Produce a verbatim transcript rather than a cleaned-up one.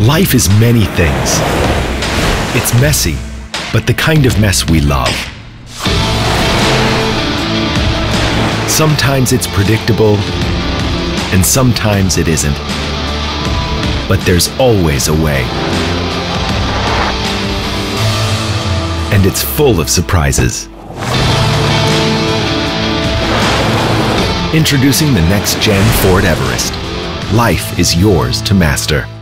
Life is many things. It's messy, but the kind of mess we love. Sometimes it's predictable, and sometimes it isn't. But there's always a way. And it's full of surprises. Introducing the Next-Gen Ford Everest. Life is yours to master.